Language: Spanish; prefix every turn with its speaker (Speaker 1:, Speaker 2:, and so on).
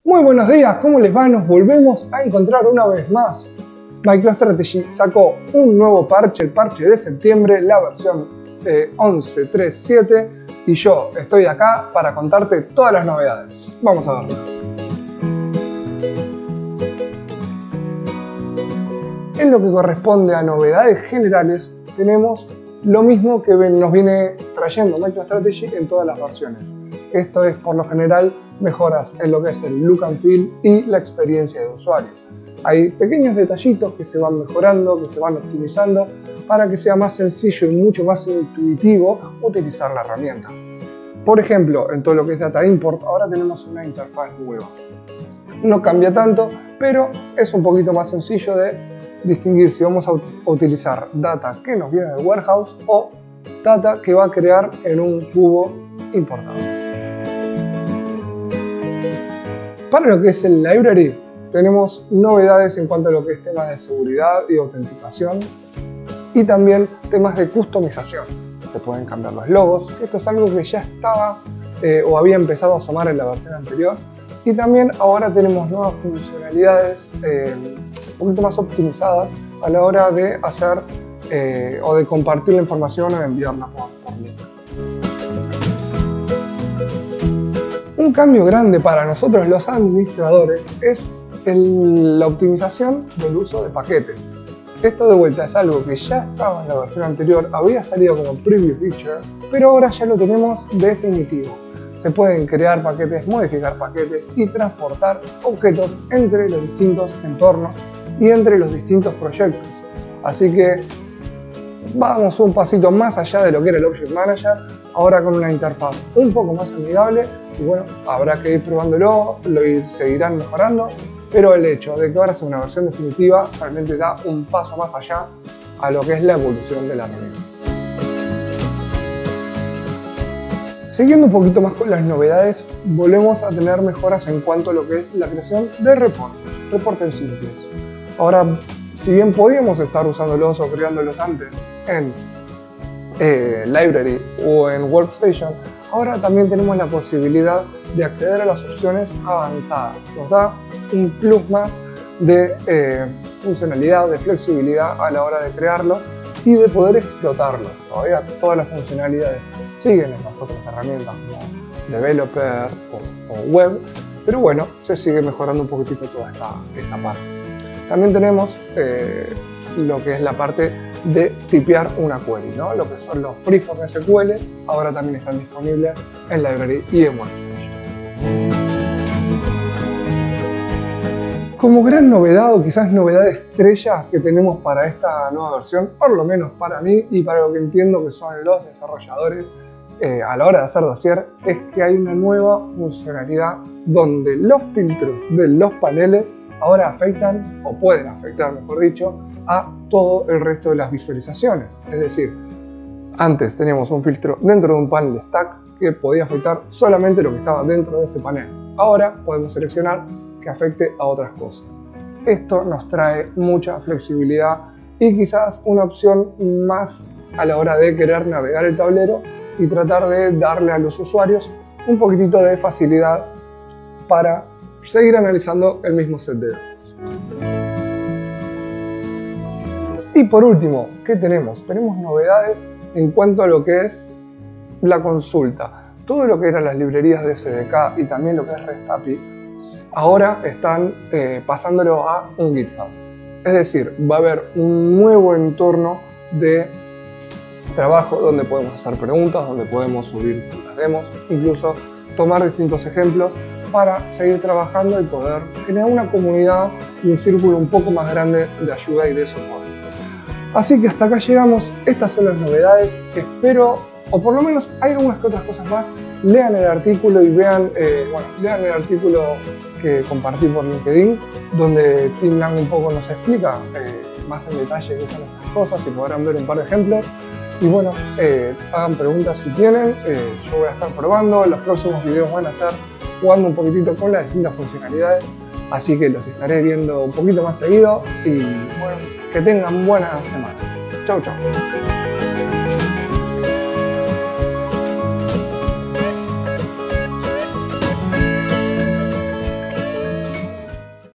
Speaker 1: Muy buenos días, ¿cómo les va? Nos volvemos a encontrar una vez más. MicroStrategy sacó un nuevo parche, el parche de septiembre, la versión 11.3.7, y yo estoy acá para contarte todas las novedades. Vamos a verlo. En lo que corresponde a novedades generales, tenemos lo mismo que nos viene trayendo MicroStrategy en todas las versiones. Esto es, por lo general, mejoras en lo que es el look and feel y la experiencia de usuario. Hay pequeños detallitos que se van mejorando, que se van optimizando para que sea más sencillo y mucho más intuitivo utilizar la herramienta. Por ejemplo, en todo lo que es Data Import, ahora tenemos una interfaz nueva. No cambia tanto, pero es un poquito más sencillo de distinguir si vamos a utilizar data que nos viene del warehouse o data que va a crear en un cubo importado. Para lo que es el library, tenemos novedades en cuanto a lo que es temas de seguridad y autenticación y también temas de customización. Se pueden cambiar los logos, esto es algo que ya estaba o había empezado a asomar en la versión anterior, y también ahora tenemos nuevas funcionalidades un poquito más optimizadas a la hora de hacer o de compartir la información o de enviarla por link. Un cambio grande para nosotros los administradores es la optimización del uso de paquetes. Esto de vuelta es algo que ya estaba en la versión anterior, había salido como preview feature, pero ahora ya lo tenemos definitivo. Se pueden crear paquetes, modificar paquetes y transportar objetos entre los distintos entornos y entre los distintos proyectos. Así que vamos un pasito más allá de lo que era el Object Manager, ahora con una interfaz un poco más amigable, y bueno, habrá que ir probándolo, seguirán mejorando, pero el hecho de que ahora sea una versión definitiva realmente da un paso más allá a lo que es la evolución de la herramienta. Siguiendo un poquito más con las novedades, volvemos a tener mejoras en cuanto a lo que es la creación de reportes simples. Ahora, si bien podíamos estar usándolos o creándolos antes en Library o en Workstation, ahora también tenemos la posibilidad de acceder a las opciones avanzadas. Nos da un plus más de funcionalidad, de flexibilidad a la hora de crearlo y de poder explotarlo. Todavía todas las funcionalidades siguen en las otras herramientas como Developer o Web, pero bueno, se sigue mejorando un poquitito toda esta parte. También tenemos lo que es la parte de tipear una query, ¿no? Lo que son los freeform SQL, ahora también están disponibles en Library y en Workstation. Como gran novedad o quizás novedad estrella que tenemos para esta nueva versión, por lo menos para mí y para lo que entiendo que son los desarrolladores a la hora de hacer dossier, es que hay una nueva funcionalidad donde los filtros de los paneles ahora afectan, o pueden afectar mejor dicho, a todo el resto de las visualizaciones. Es decir, antes teníamos un filtro dentro de un panel stack que podía afectar solamente lo que estaba dentro de ese panel. Ahora podemos seleccionar que afecte a otras cosas. Esto nos trae mucha flexibilidad y quizás una opción más a la hora de querer navegar el tablero y tratar de darle a los usuarios un poquitito de facilidad para seguir analizando el mismo set de datos. Y por último, ¿qué tenemos? Tenemos novedades en cuanto a lo que es la consulta. Todo lo que eran las librerías de SDK y también lo que es REST API, ahora están pasándolo a un GitHub. Es decir, va a haber un nuevo entorno de trabajo donde podemos hacer preguntas, donde podemos subir las demos, incluso tomar distintos ejemplos para seguir trabajando y poder generar una comunidad y un círculo un poco más grande de ayuda y de soporte. Así que hasta acá llegamos, estas son las novedades, espero, o por lo menos hay algunas que otras cosas más, lean el artículo y vean, lean el artículo que compartí por LinkedIn, donde Tim Lang un poco nos explica más en detalle qué son estas cosas y podrán ver un par de ejemplos. Y bueno, hagan preguntas si tienen, yo voy a estar probando, los próximos videos van a ser jugando un poquitito con las distintas funcionalidades, así que los estaré viendo un poquito más seguido y bueno, que tengan buena semana. Chau, chau.